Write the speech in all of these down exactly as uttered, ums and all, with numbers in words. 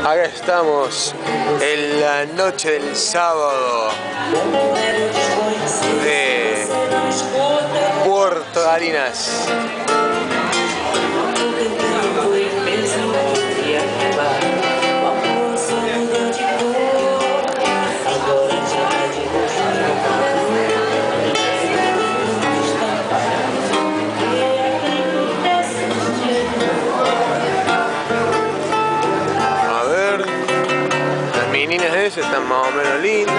Acá estamos en la noche del sábado de Puerto Galinas. Las meninas esas están más o menos lindas.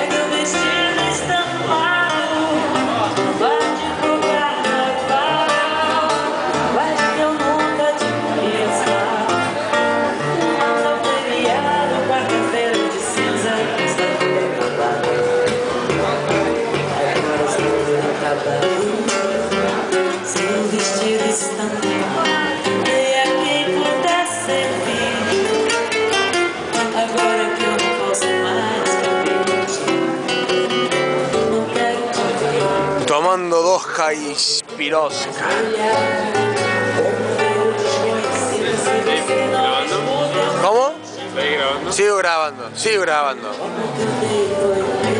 Tomando dos Jaispirosca. ¿Grabando? ¿Cómo? ¿Estás grabando? Sigo grabando, sigo grabando.